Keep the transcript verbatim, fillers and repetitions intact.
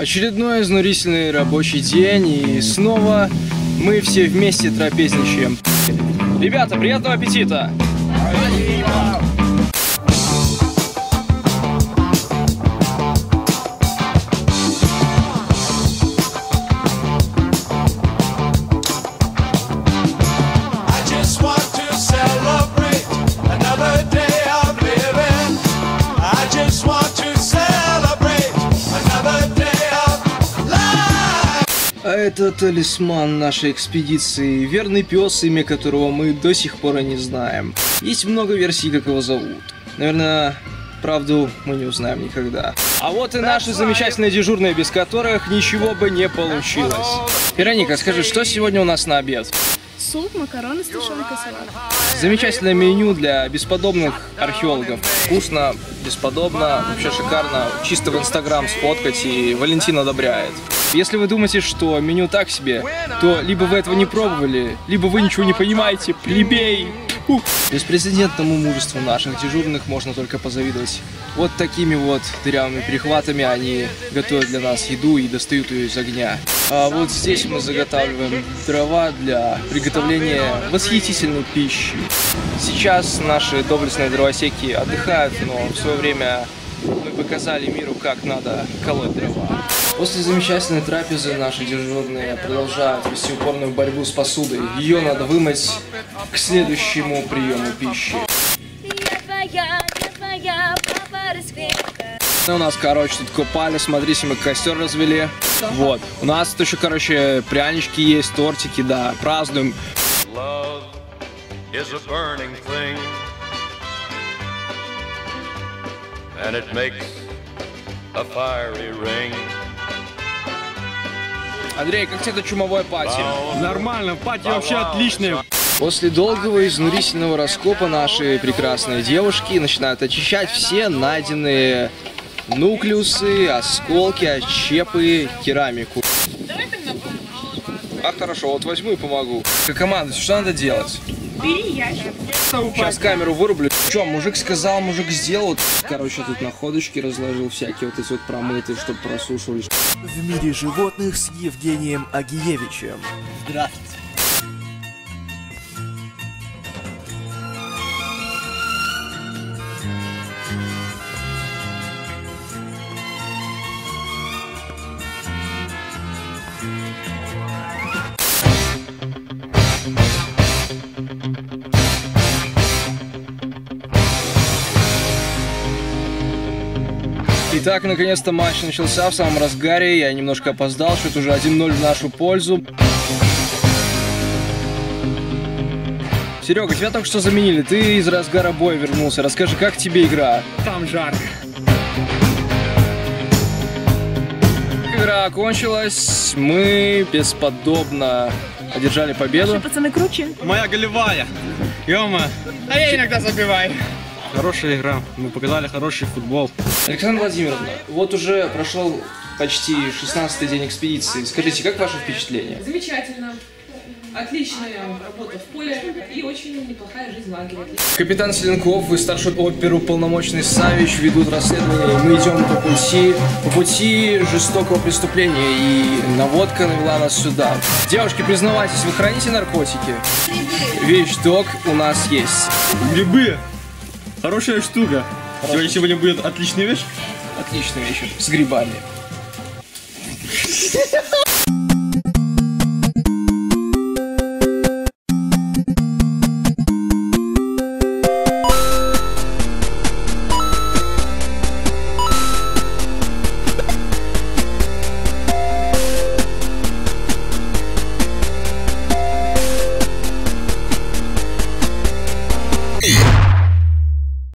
Очередной изнурительный рабочий день, и снова мы все вместе трапезничаем. Ребята, приятного аппетита! А это талисман нашей экспедиции, верный пес, имя которого мы до сих пор и не знаем. Есть много версий, как его зовут. Наверное, правду мы не узнаем никогда. А вот и наши замечательные дежурные, без которых ничего бы не получилось. Вероника, скажи, что сегодня у нас на обед? Суп, макароны с тушенкой, салат. Замечательное меню для бесподобных археологов. Вкусно, бесподобно, вообще шикарно. Чисто в Инстаграм сфоткать, и Валентин одобряет. Если вы думаете, что меню так себе, то либо вы этого не пробовали, либо вы ничего не понимаете, плебей. Фу. Беспрецедентному мужеству наших дежурных можно только позавидовать. Вот такими вот дырявыми перехватами они готовят для нас еду и достают ее из огня. А вот здесь мы заготавливаем дрова для приготовления восхитительной пищи. Сейчас наши доблестные дровосеки отдыхают, но в свое время мы показали миру, как надо колоть дрова. После замечательной трапезы наши дежурные продолжают вести упорную борьбу с посудой. Ее надо вымыть к следующему приему пищи. У нас, короче, тут купали, смотрите, мы костер развели. Вот. У нас тут еще, короче, прянички есть, тортики, да, празднуем. And it makes a fiery ring. Андрей, как тебе это чумовое пати? Нормально, пати вообще отличные. После долгого изнурительного раскопа наши прекрасные девушки начинают очищать все найденные нуклеусы, осколки, отщепы, керамику. А хорошо, вот возьму и помогу. Как команда, что надо делать? Бери ящик. Сейчас камеру вырублю. Че, мужик сказал, мужик сделал. Короче, тут находочки разложил всякие вот эти вот промытые, чтобы просушивались. В мире животных с Евгением Агиевичем. Здравствуйте. Итак, наконец-то матч начался в самом разгаре. Я немножко опоздал, счет уже один ноль в нашу пользу. Серега, тебя только что заменили. Ты из разгара боя вернулся. Расскажи, как тебе игра? Там жарко. Игра окончилась. Мы бесподобно одержали победу. Наши пацаны круче. Моя голевая. Ё-мо. А я иногда забиваю. Хорошая игра. Мы показали хороший футбол. Александра Владимировна, вот уже прошел почти шестнадцатый день экспедиции. Скажите, как ваше впечатление? Замечательно. Отличная работа в поле и очень неплохая жизнь в лагере. Капитан Селенков и старший оперуполномоченный Савич ведут расследование. Мы идем по пути, по пути жестокого преступления, и наводка навела нас сюда. Девушки, признавайтесь, вы храните наркотики? Вещдок у нас есть. Грибы. Хорошая штука. Сегодня, сегодня будет отличная вещь. Отличная вещь с грибами.